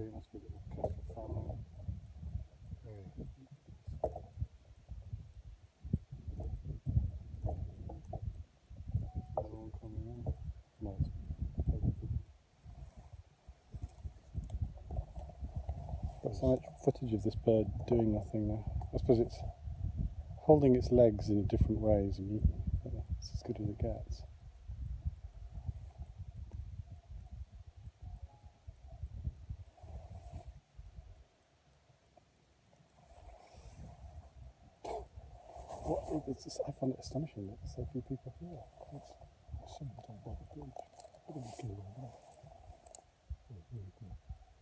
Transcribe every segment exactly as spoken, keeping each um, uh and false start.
tree, it must be a little Catholic family. Yeah. Another one coming in. No, it's got so much footage of this bird doing nothing now. I suppose it's holding its legs in different ways, and it's as good as it gets. What, it's just, I find it astonishing that so few people here. It's, it's something on by the bridge. Look at the killer there. Oh, really cool.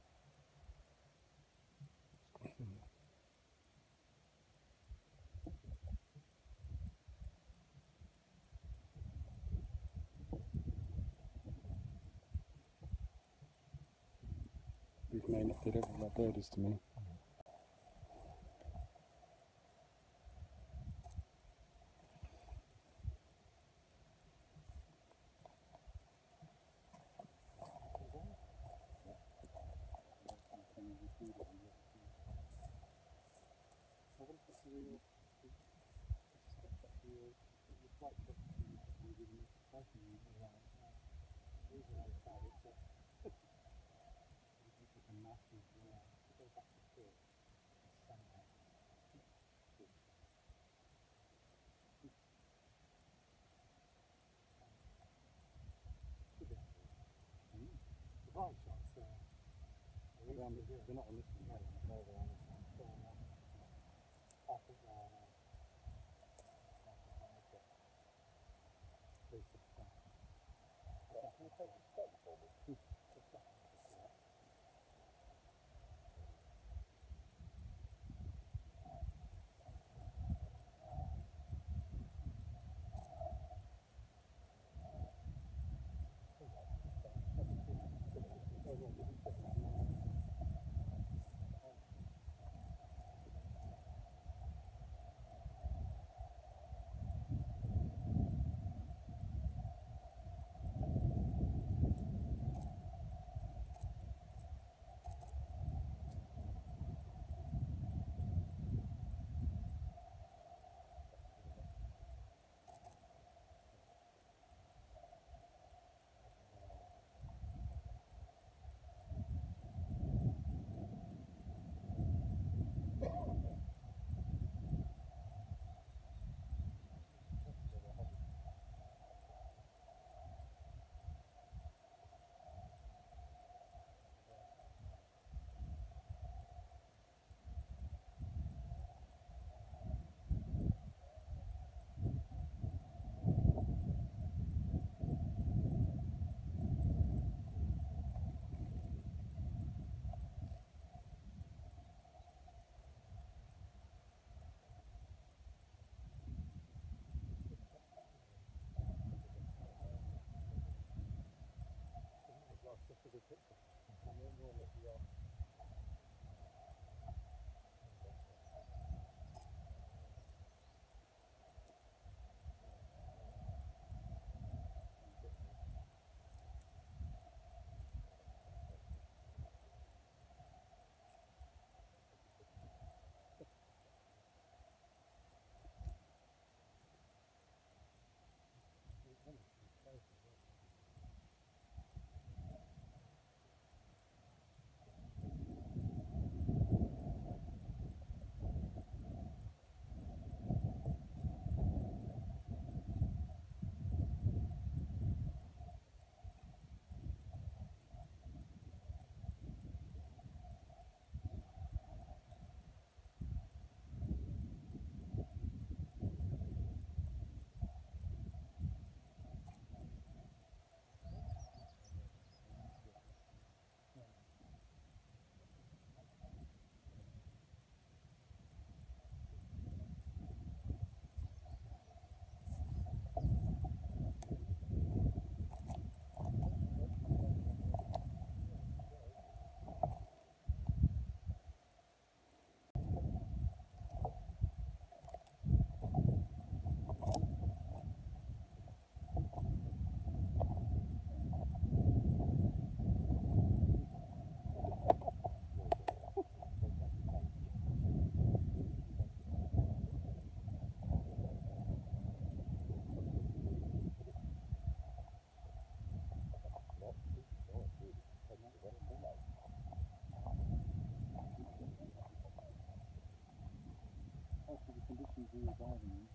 We've made it, they don't know what that bird is to me. They're not on this one. No, they're on this one. I think they are now. Can you take a step for me? conditions we were diving in.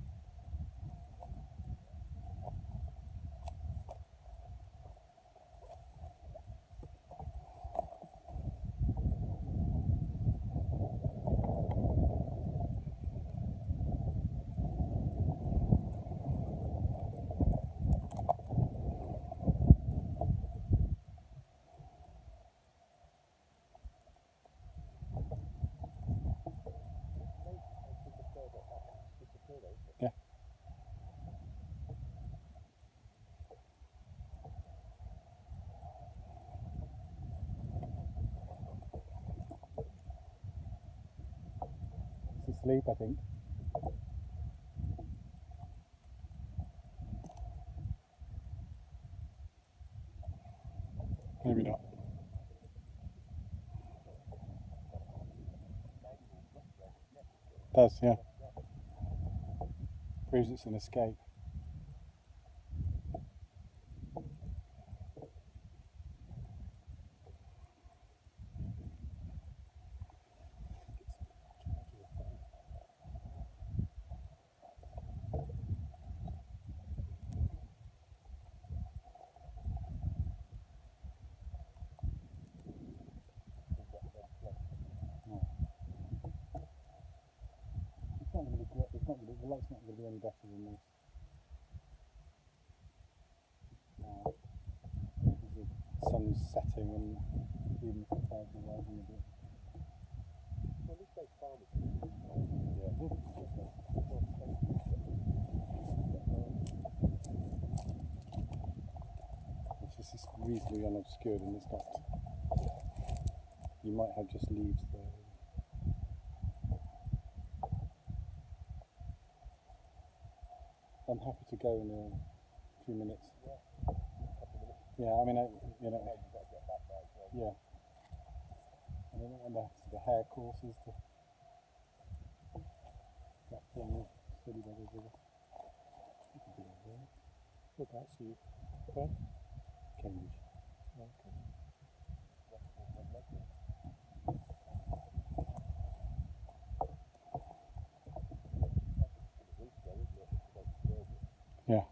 Yeah. It's asleep, I think. Maybe not. Does, yeah. Proves it's an escape. It's not going to be great. It's not going to, the light's not going to be any better than this. Now, the sun's setting and even if the clouds are rising a bit. Well, this place calm is yeah. It's just it's reasonably unobscured and it's not. You might have just leaves there. I'm happy to go in a few minutes. Yeah, a couple of minutes. Yeah, I mean, I, you know. Yeah, you've got to get back there as well. Yeah. I don't know when the, the hair courses to that thing, silly buggers with it. You can do it there. Whereabouts are you? Where? Cambridge. Oh, okay. Yeah.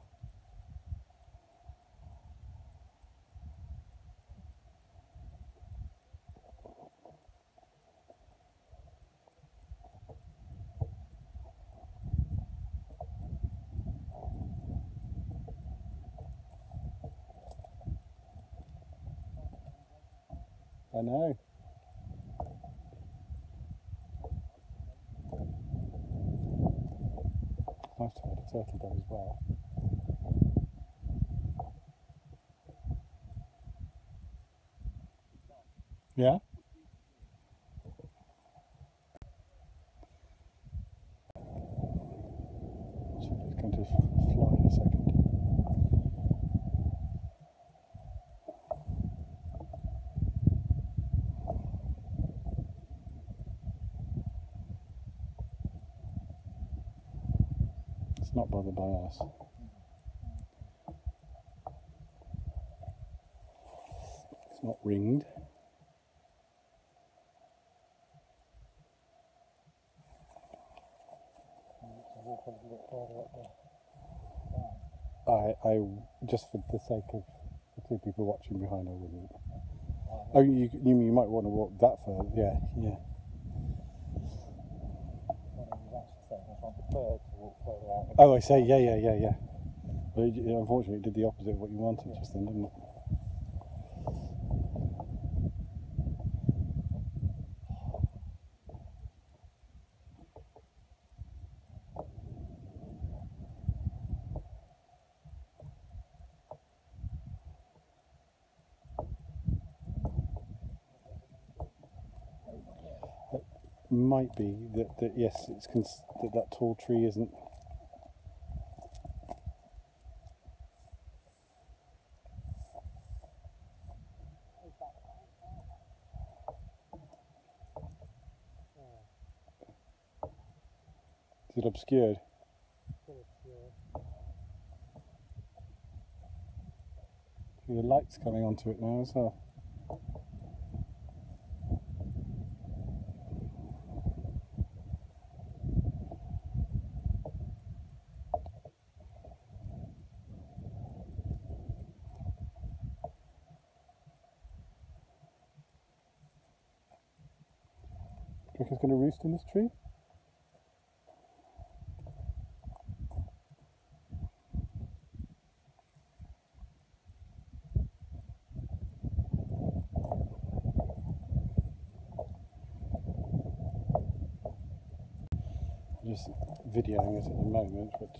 I know. It's nice to have a turtle dove as well. Yeah? It's going to fly in a second. It's not bothered by us. It's not ringed. I, I, just for the sake of the two people watching behind, I wouldn't. Oh, you, you, you might want to walk that far. Yeah, yeah. Oh, I say, yeah, yeah, yeah, yeah. But it, unfortunately, it did the opposite of what you wanted just then, didn't it? Might be that, that yes, it's cons that that tall tree isn't. Is it obscured? See, the light's coming onto it now as well. think it's going to roost in this tree? I'm just videoing it at the moment, but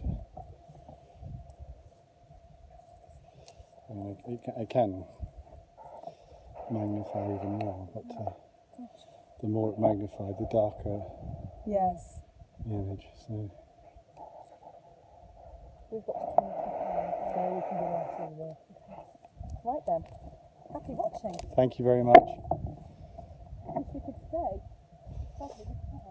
uh, I mean, it, it, can, it can magnify even more, but uh, the more it magnified, the darker yes. the image. So We've got to turn it so we can go out through there. Right then. Happy watching. thank you very much. Wish we could stay. Sadly, we can't.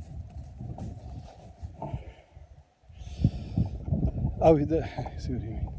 Oh, the, I see what you mean.